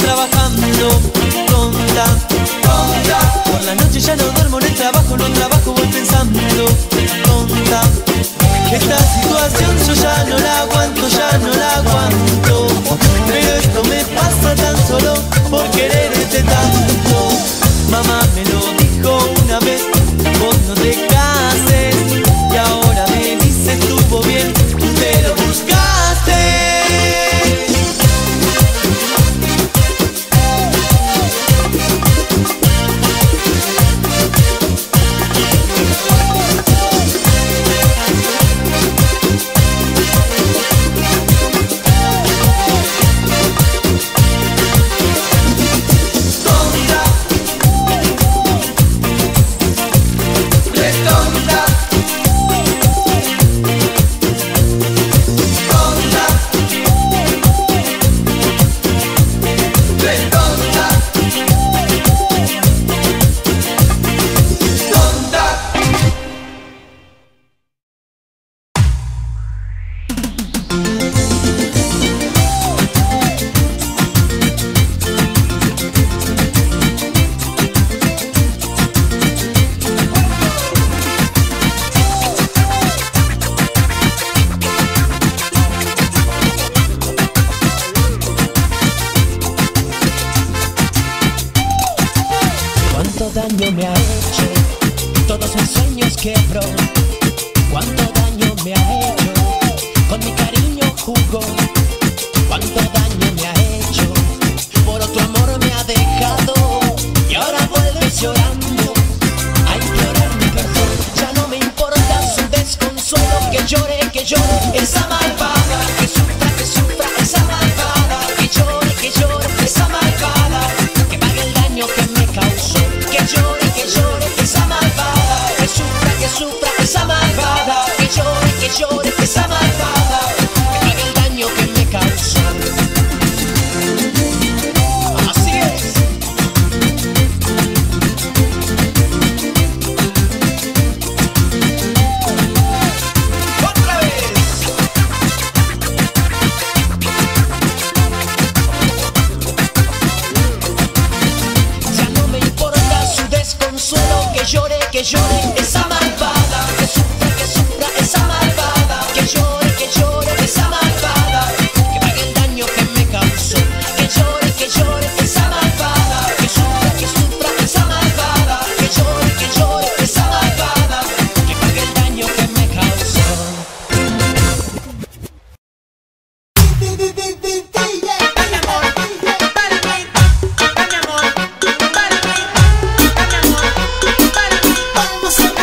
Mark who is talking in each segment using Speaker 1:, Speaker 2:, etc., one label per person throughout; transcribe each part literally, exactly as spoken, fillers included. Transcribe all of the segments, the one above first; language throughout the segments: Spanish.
Speaker 1: trabajando, tonta, tonta. Por la noche ya no duermo en el trabajo, no trabajo, voy pensando, tonta. Esta situación yo ya no la aguanto, ya no la aguanto. Pero esto me pasa tan solo por quererte tanto. Mamá me lo dijo una vez, vos no te cases. Y ahora me dice estuvo bien, te lo buscaste.
Speaker 2: Daño me ha hecho, todos mis sueños quebró. Cuánto daño me ha hecho, con mi cariño jugó. Cuánto daño me ha hecho, por otro amor me ha dejado. Y ahora vuelves llorando a implorar mi perdón. Ya no me importa su desconsuelo, que llore, que llore esa malvada. Que sufra, que sufra esa malvada. Que llore, que llore esa malvada. Que pague el daño que me causó. Que llore, que llore esa malvada. Que sufra, que sufra esa malvada. Que llore, que llore esa malvada. Que pague el daño que me causó. Así es. Otra vez. Ya no me importa su desconsuelo, que llore, que llore esa malvada. Que sufra, que sufra esa malvada. Que llore, que llore esa malvada. Que pague el daño que me causó. Que llore, que llore esa malvada. Que sufra, que sufra esa malvada. Que llore, que llore esa malvada. Que pague el daño que me causó.
Speaker 3: Vamos a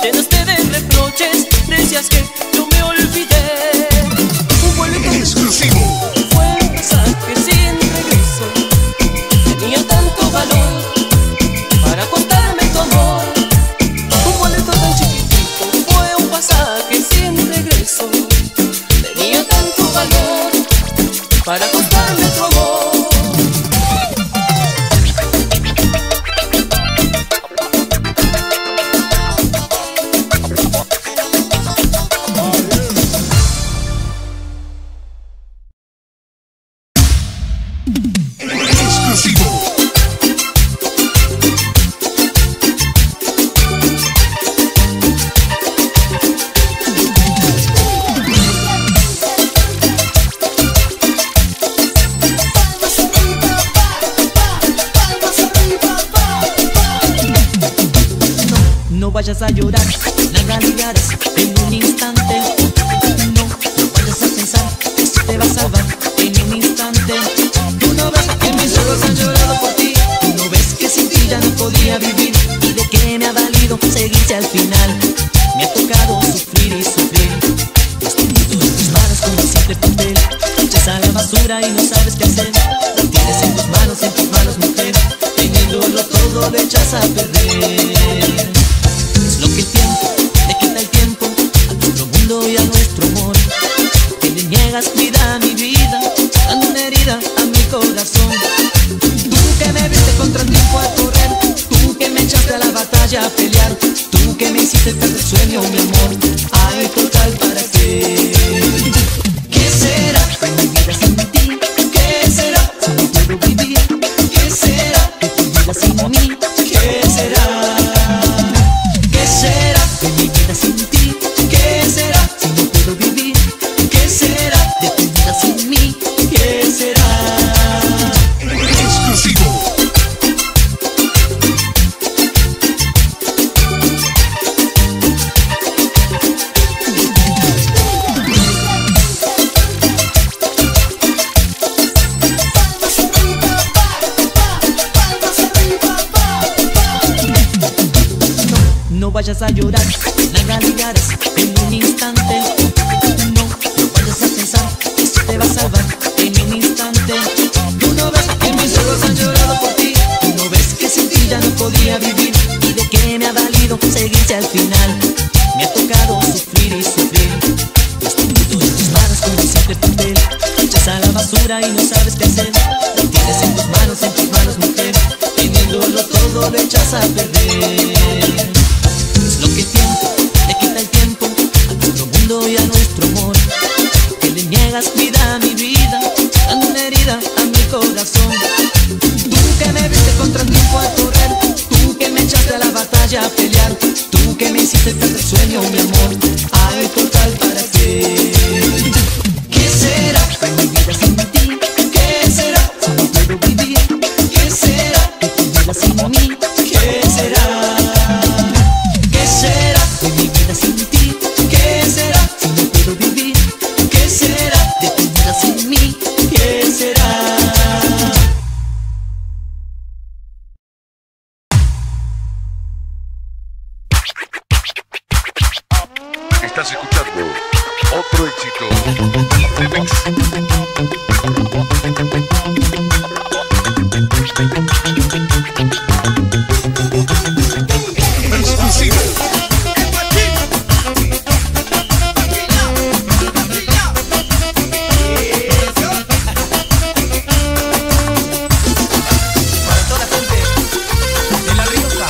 Speaker 1: llenaste de reproches, decías que yo me olvidé. Un boleto
Speaker 3: exclusivo.
Speaker 1: fue un mensaje sin regreso. Tenía tanto valor para contarme tu amor. Un boleto tan chiquitito fue un pasaje sin regreso. Tenía tanto valor para contarme tu amor.
Speaker 2: No vayas a llorar, nada ligarás en un instante. No, no vayas a pensar que esto te va a salvar en un instante. Tú no ves que mis ojos han llorado por ti. Tú no ves que sin ti ya no podía vivir. Y de qué me ha valido seguirte al final. Me ha tocado sufrir y sufrir. Escondido en tus manos como un simple papel. Echas a la basura y no sabes qué hacer. Lo tienes en tus manos, en tus manos, mujer. Teniéndolo todo lo echas a perder. Es lo que el tiempo le quita el tiempo a nuestro mundo y a nuestro amor. Que le niegas vida a mi vida, dando una herida a mi corazón. Tú que me viste contra el tiempo a correr, tú que me echaste a la batalla a pelear, tú que me hiciste perder el sueño, mi amor. Ay, total, ¿para qué? ¿Qué será de mi vida sin ti? ¿Qué será si no puedo vivir? ¿Qué será de tu vida sin mí? ¿Qué será? ¿Qué será de mi vida sin ti? ¿Qué será si no puedo vivir? ¿Qué será de tu vida sin mí? ¿Qué será?
Speaker 3: Exclusivo.
Speaker 2: No vayas a llorar, nada ligarás en un instante. No, no vayas a pensar que esto te va a salvar en un instante. Tú no ves que mis ojos han llorado por ti. Tú no ves que sin ti ya no podía vivir. Y de qué me ha valido seguirte al final. Me ha tocado sufrir y sufrir. Escondido en tus manos como un simple papel. Echas a la basura y no sabes qué hacer. Lo tienes en tus manos, en tus manos, mujer. Teniéndolo todo lo echas a perder. Es lo que el tiempo le quita el tiempo a nuestro mundo y a nuestro amor. Que le niegas vida a mi vida, dando una herida a mi corazón. Tú que me viste contra el tiempo a correr, tú que me echaste a la batalla a pelear, tú que me hiciste perder el sueño, mi amor. Ay, total, ¿para qué? ¿Qué será de mi vida sin ti? ¿Qué será si no puedo vivir? ¿Qué será de tu vida sin mí? ¿Qué será? ¿Qué será de mi vida sin ti? ¿Qué será si no puedo vivir? ¿Qué será de tu vida sin mí? ¿Qué será?
Speaker 3: Estás escuchando otro éxito de Mix. Exclusivo.
Speaker 1: Para toda la gente de La Rioja.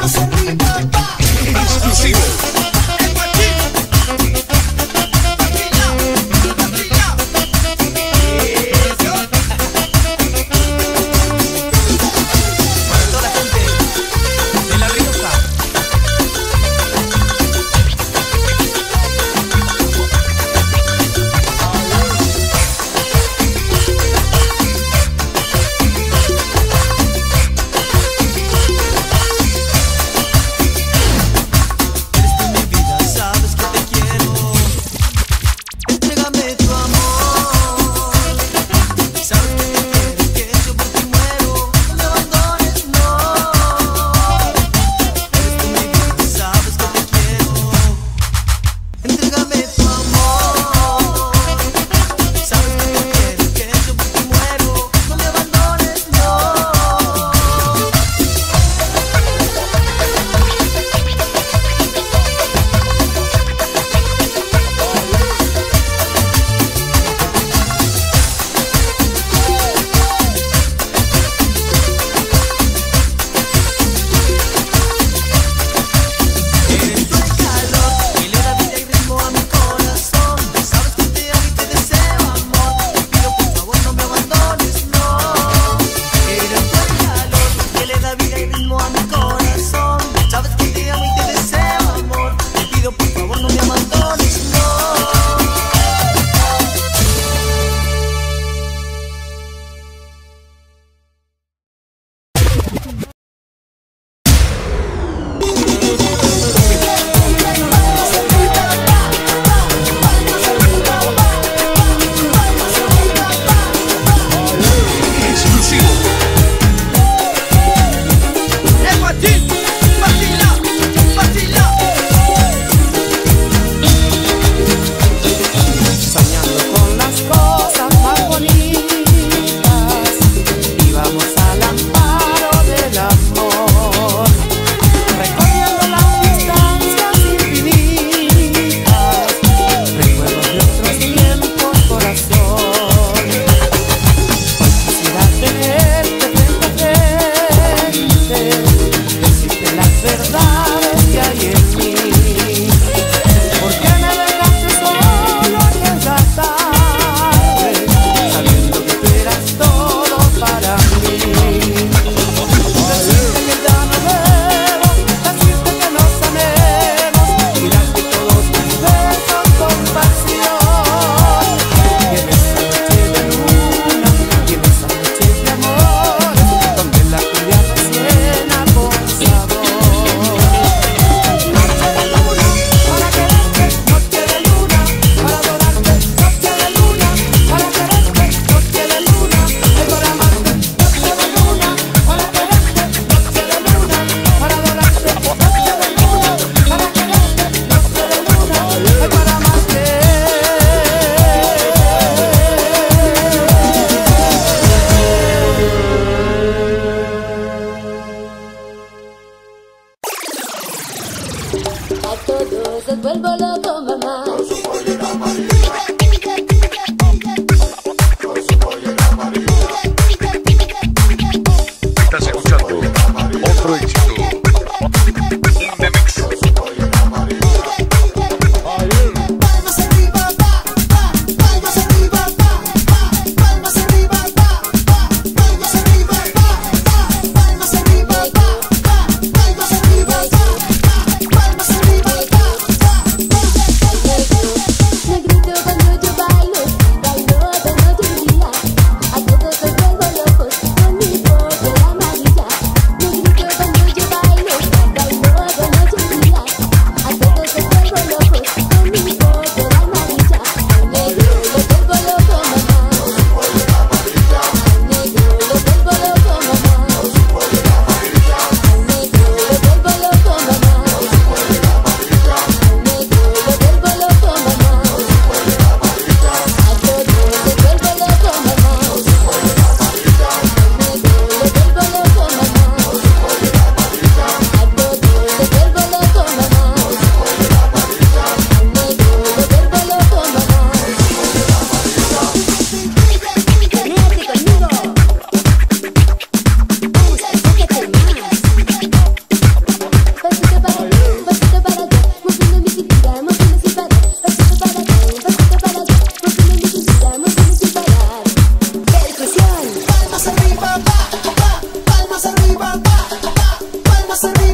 Speaker 4: Palmas arriba, palmas arriba, palmas arriba.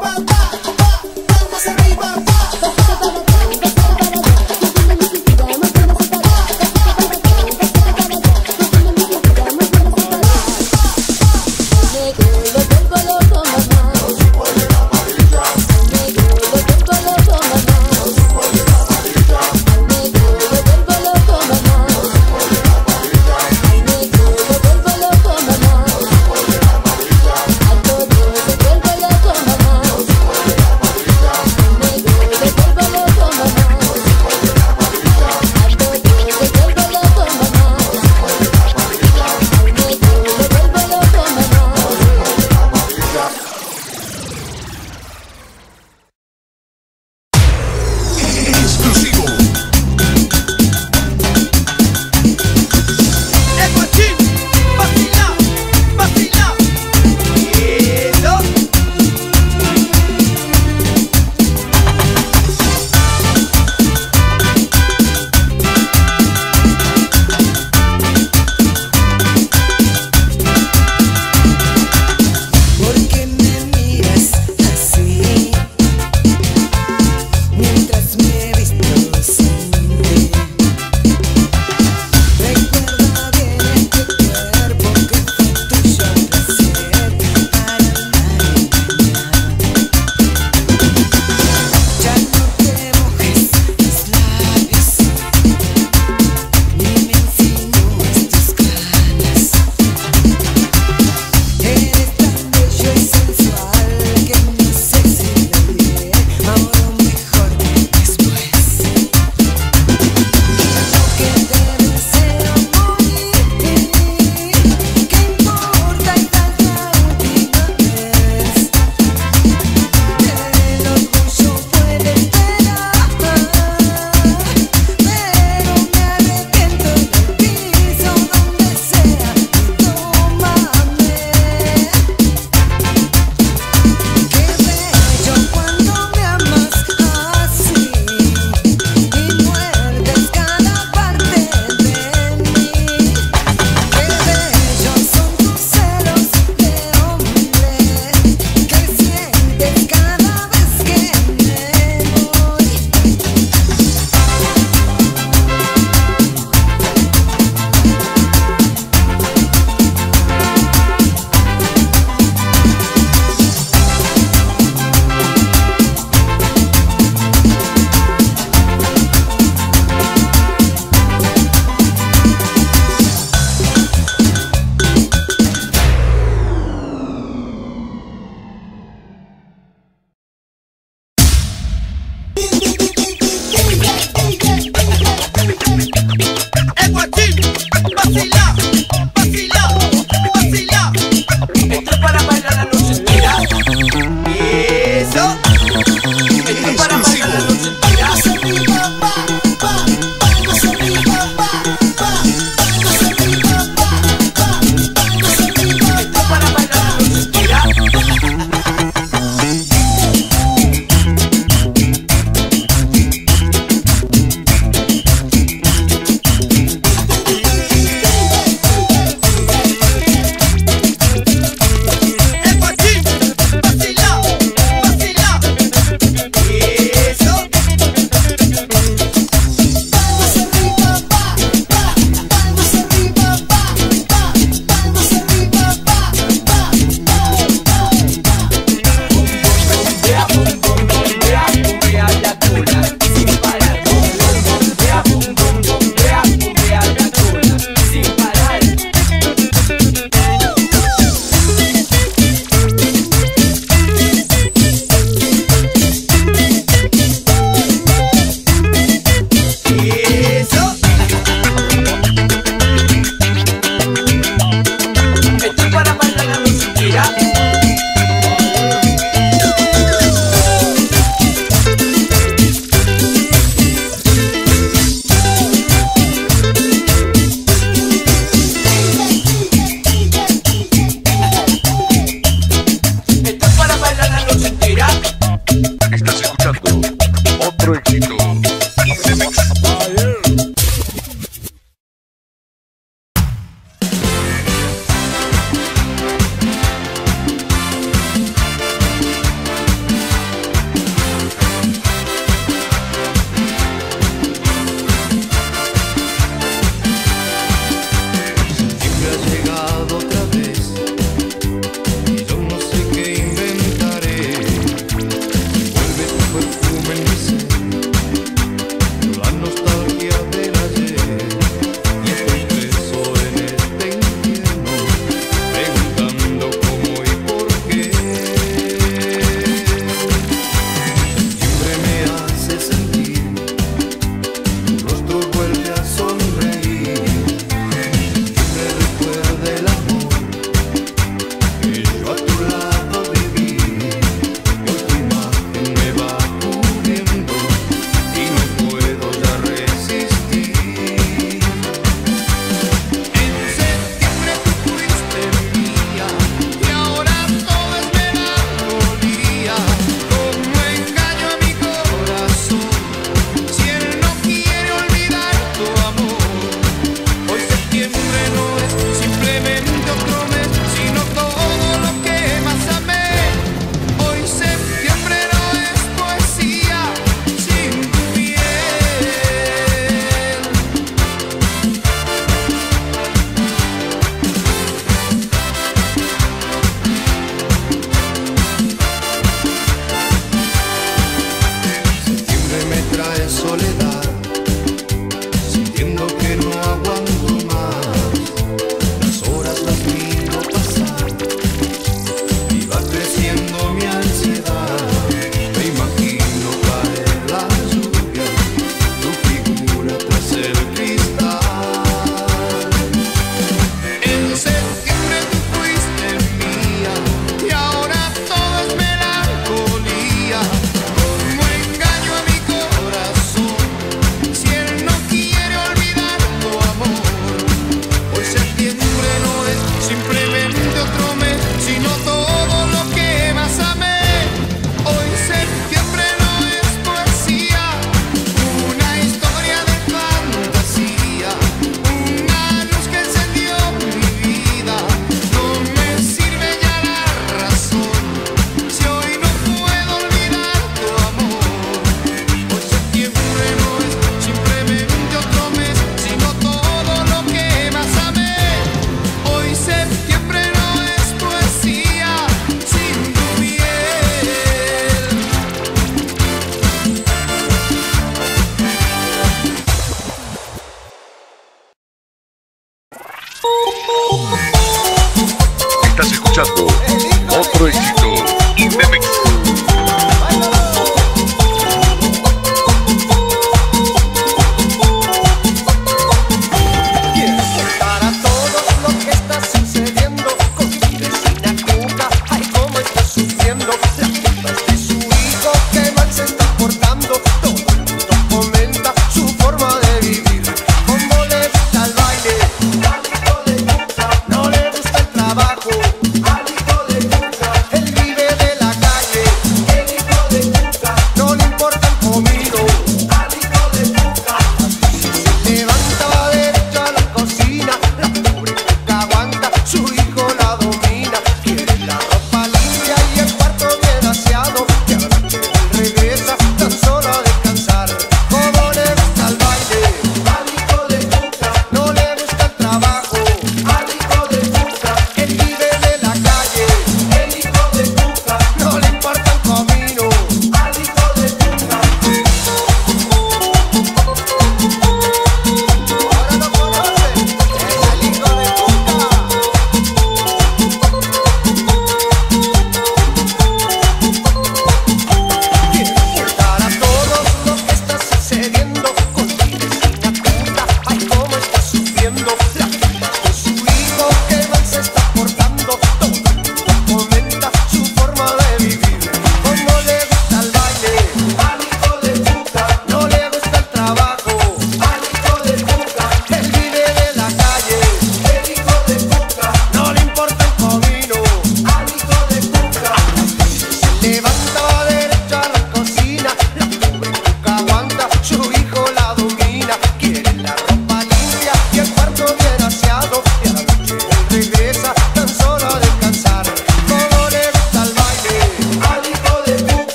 Speaker 4: Mamá.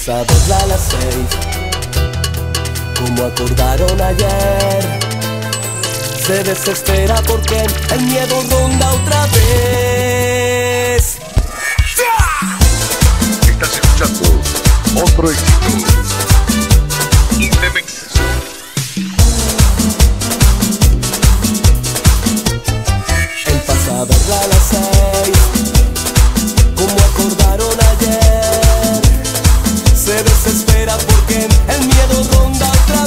Speaker 4: pasadas a las seis, como acordaron ayer, se desespera porque el miedo ronda otra vez.
Speaker 3: Estás escuchando otro éxito. Indemix.
Speaker 4: El pasadas a las seis, como acordaron ayer, se desespera porque el miedo ronda otra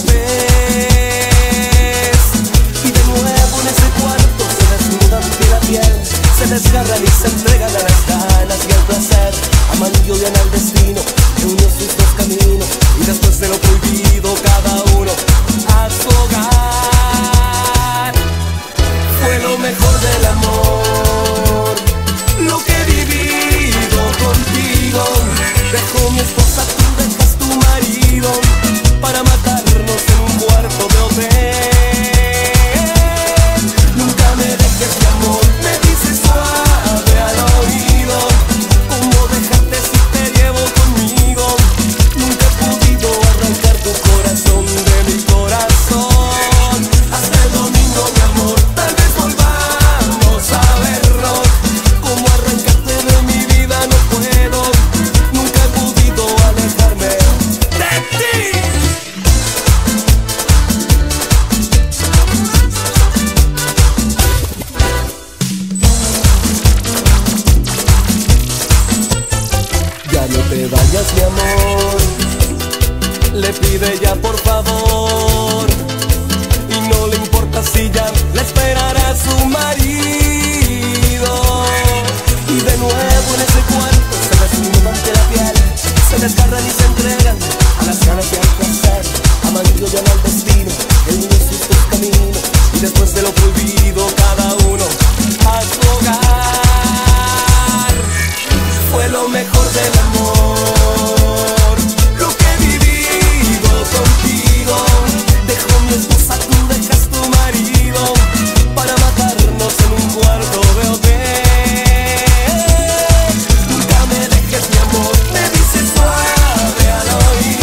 Speaker 4: vez. Y de nuevo en ese cuarto se desnudan de la piel, se desgarran y se entregan a las ganas y al placer, aman y odian al destino que unió sus dos caminos, y después de lo prohibido cada uno a su hogar. Fue lo mejor del amor, lo que he vivido contigo. Dejó mi esposa, tú dejas tu marido, para matarnos en un cuarto de hotel. Nunca me dejes, mi amor, me dices suave al oído, cómo dejarte si te llevo conmigo. Nunca he podido arrancar tu corazón de mi corazón. Hasta el domingo, mi amor, tal vez volvamos a vernos. Cómo arrancarte de mi vida no puedo, nunca he podido alejarme de ti. Ya no te vayas, mi amor, le pide ya por favor, y no le importa si ya le esperará su marido. Y de nuevo en ese cuarto se desnudan ante la piel, se desgarran y se entregan a las ganas y al placer, aman y odian al destino que unió sus dos caminos, y después de lo prohibido cada uno a su hogar. Fue lo mejor del amor, lo que he vivido contigo. Dejó mi esposa, tú dejas tu marido, para matarnos en un cuarto de hotel. Nunca me dejes, mi amor, me dices suave al oído.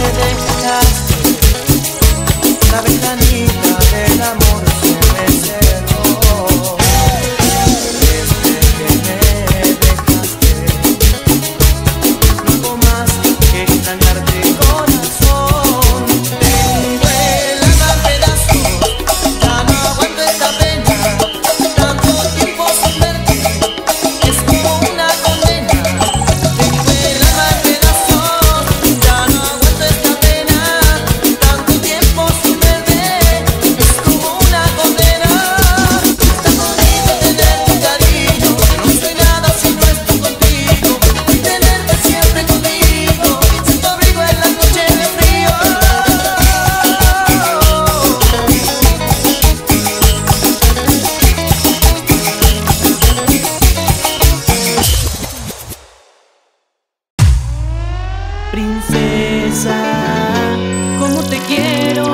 Speaker 1: dejaste, la ventanita del amor se me cerró. Desde que me dejaste, no puedo más que extrañarte, corazón. Tengo el alma en pedazos, ya no aguanto esta pena. Tanto tiempo sin verte es como una condena. Tengo el alma en pedazos, ya no aguanto esta pena. Tanto tiempo sin verte es como una condena. Está bonito tener tu cariño, no soy nada si no estoy contigo. Y tenerte siempre conmigo, sin tu abrigo en la noche de frío. Princesa, ¿cómo te quiero?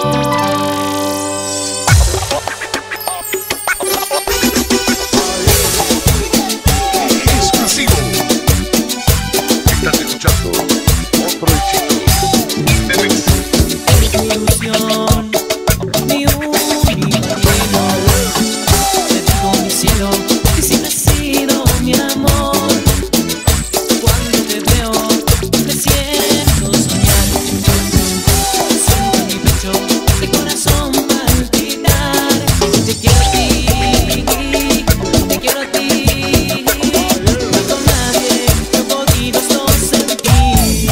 Speaker 3: Exclusivo. Estás escuchando otro éxito de Mix.
Speaker 1: Ilusión, mi único amor. Te digo mi cielo, que siempre has sido mi amor. Cuando te veo, te siento soñar. Siento en mi pecho el corazón palpitar. Te quiero a ti, te quiero a ti. No con nadie lo he podido esto sentir.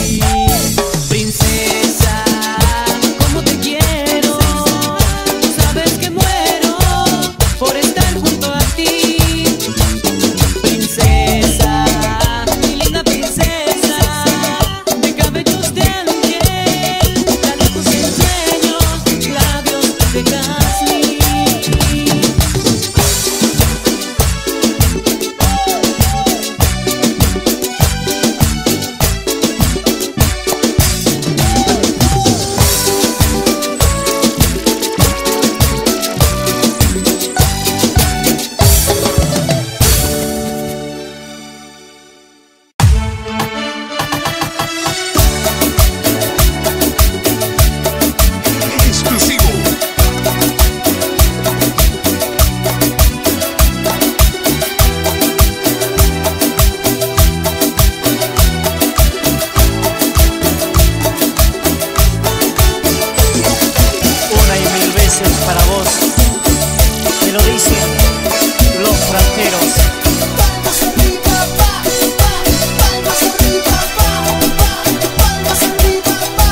Speaker 1: Princesa, ¿cómo te quiero? Tú sabes que muero por estar junto a ti. Princesa, mi linda princesa, de cabellos de ángel, labios sin sueños, labios de jazmín.
Speaker 3: Exclusivo.
Speaker 1: Una y mil veces para vos, me lo dicen los franjeros.
Speaker 5: Palmas arriba, pa, pa, palmas arriba, pa, pa, palmas arriba, pa,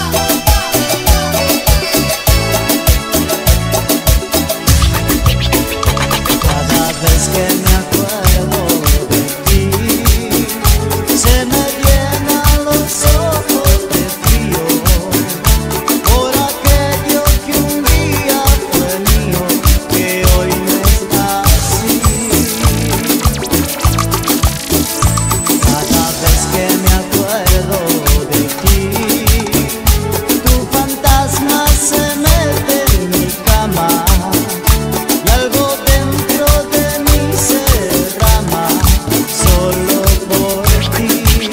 Speaker 1: Cada vez que me acuerdo de ti, se me llenan los ojos de frío. Por aquello que un día fue mío, que hoy no está así. Cada vez que me acuerdo de ti, tu fantasma se mete en mi cama. Y algo dentro de mí se derrama solo por ti.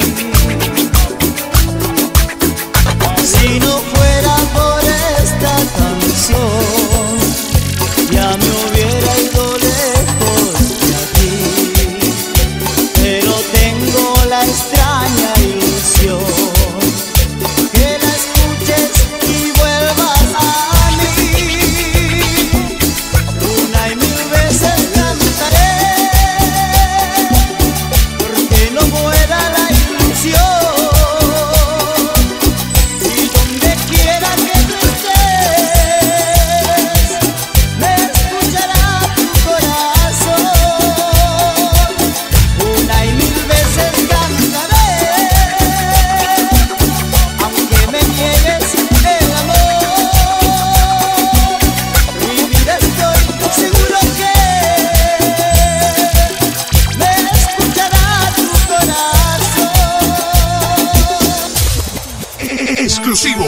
Speaker 1: Si no fuera por esta canción, ya me hubiera ido lejos de aquí. Pero tengo la extraña ilusión que la escuches y vuelvas a mí. Una y mil veces cantaré, porque no muera la ilusión. Y donde quiera que tú estés, me escuchará tu corazón. Una y mil veces cantaré, aunque me niegues el amor. Mi vida estoy seguro que me escuchará tu corazón.
Speaker 3: Exclusivo.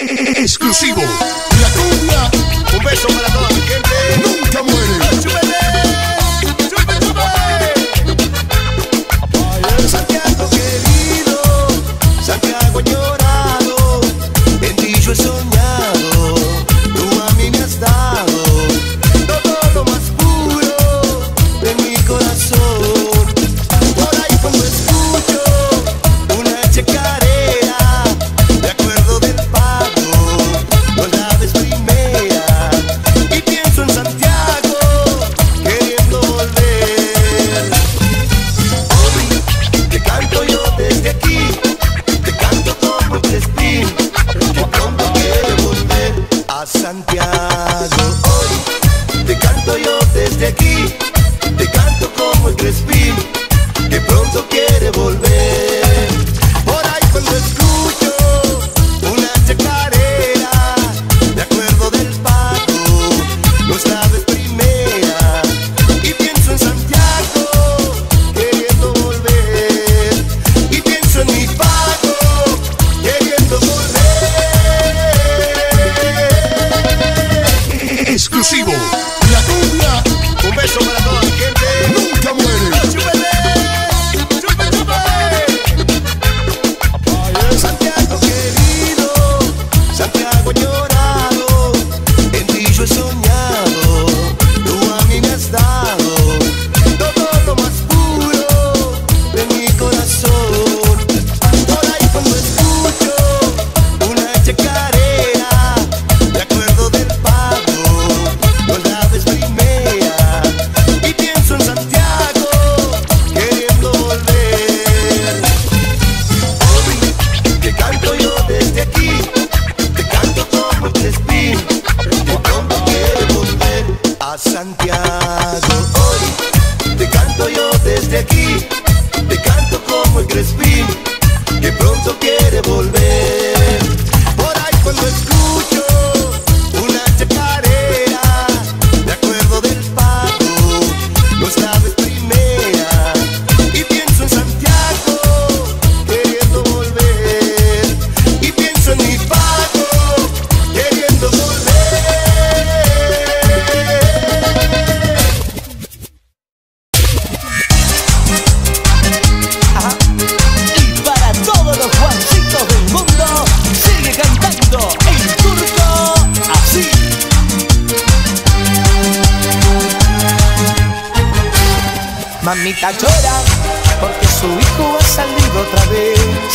Speaker 3: Exclusivo.
Speaker 6: La cumbia. Un beso para toda mi gente. Nunca muere. ¡Súbele! ¡Súbele, súbele! Ay, Santiago querido, Santiago añorado, en ti yo he soñado, tú a mí me has dado todo lo más puro de mi corazón. Por ahí cuando escucho una chacarera, me acuerdo del pago, no la ves primera, y pienso en Santiago, queriendo volver. Hoy te canto yo desde aquí, te canto como el Crespín, que pronto quiere volver a Santiago. Hoy te canto yo desde aquí, te canto como el Crespín, que pronto quiere volver. Por ahí cuando escucho una chacarera, me acuerdo del pago, nuestra vez primera, y pienso en Santiago, queriendo volver, y pienso en mi pago, queriendo volver.
Speaker 3: Exclusivo.
Speaker 6: La cumbia. Un beso para toda mi gente. Nunca muere. ¡Súbele! ¡Súbele, súbele! Ay, Santiago querido, Santiago añorado, en ti yo he soñado, tú a mí me has dado todo lo más puro de mi corazón. Por ahí cuando escucho una chacarera, me acuerdo del pago, no la ves primera, y pienso en Santiago, queriendo volver. Hoy te canto yo desde aquí, te canto como el Crespín, que pronto quiere volver a Santiago. Hoy te canto yo desde aquí, te canto como el Crespín, que pronto quiere volver. Por ahí cuando escucho una chacarera, me acuerdo del pago, nuestra vez primera, y pienso en Santiago, queriendo volver, y pienso en mi pago, queriendo volver.
Speaker 1: Ajá. Y para todos los Juancitos del mundo, sigue cantando el turco así.
Speaker 4: Mamita llora porque su hijo ha salido otra vez.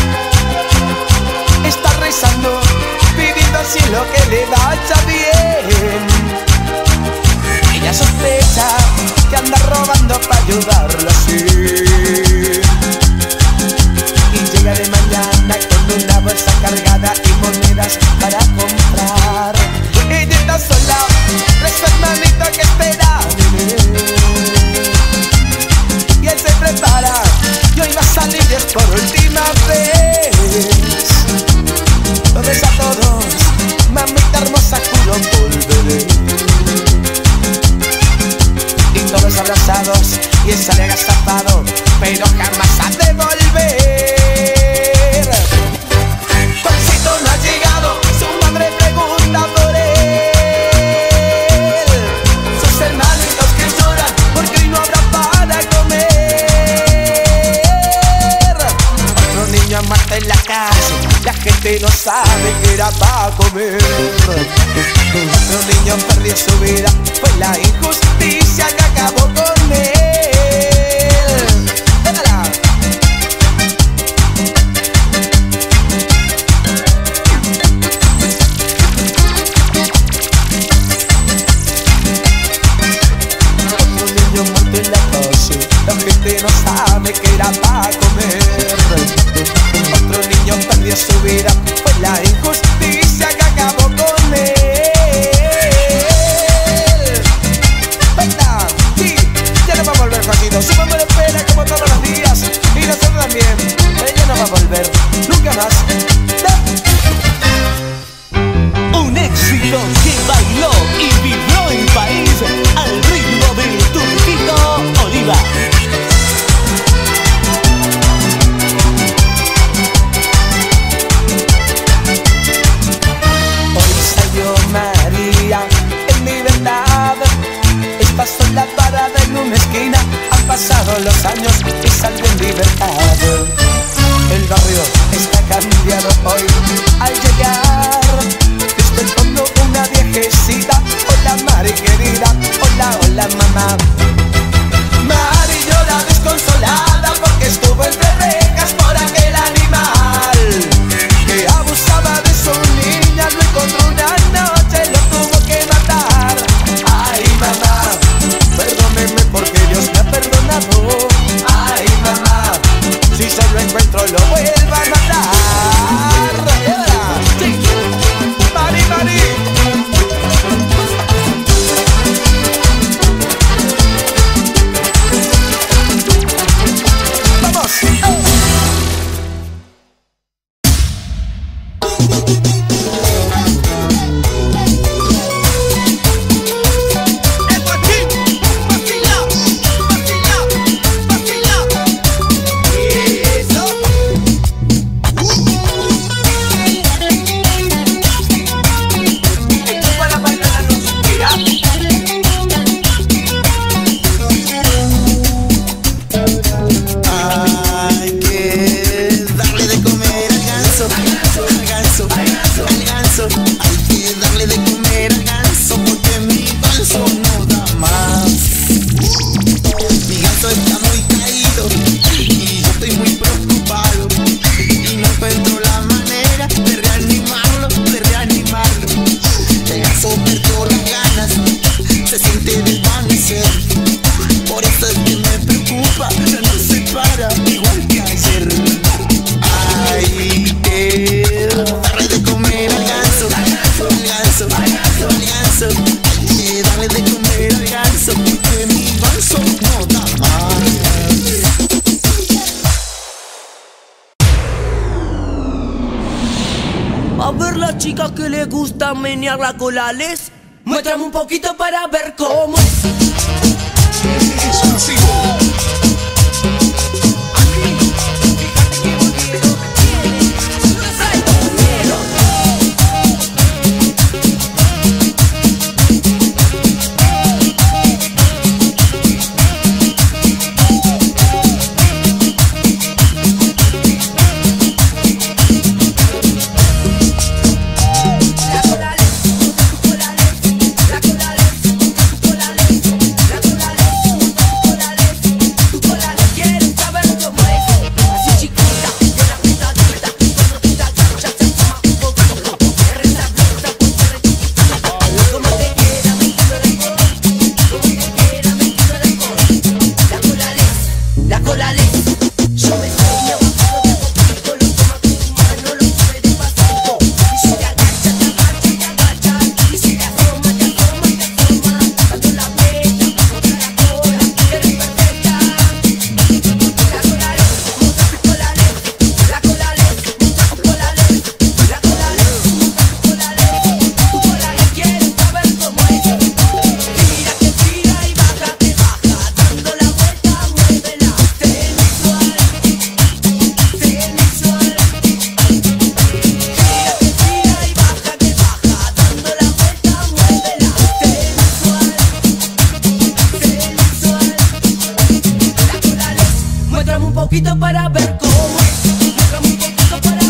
Speaker 4: Está rezando, pidiendo al cielo que le vaya bien. Ella sospecha que anda robando para ayudarlo así. Y llega de mañana con una bolsa cargada y monedas para comprar. Ella está sola, tres hermanitos que esperan. Y él se prepara y hoy va a salir y es por última vez. Lo ves a todos, mamita hermosa, juro volveré. Y todos abrazados y él sale agazapado, pero jamás ha de volver. Juancito no ha llegado, su madre pregunta por él. Sus hermanitos que lloran porque hoy no habrá para comer. Otro niño ha muerto en la calle, la gente no sabe que era para comer. Otro niño perdió su vida, fue la injusticia que acabó con él. ¡Déjala! Otro niño muerto en la calle, la gente no sabe que era para comer. Otro niño perdió su vida, fue la injusticia que acabó con él. Venga, sí, ya no va a volver Juancito. Su mamá lo espera como todos los días, y nosotros también. Ella no va a volver, nunca más.
Speaker 1: Un éxito que bailó y vibró el país al ritmo del Turquito Oliva.
Speaker 4: las chicas que les gusta menear la cola, les muéstrame un poquito para ver cómo es.
Speaker 3: Exclusivo.
Speaker 4: Un poquito para ver cómo es. Muéstrame un poquito para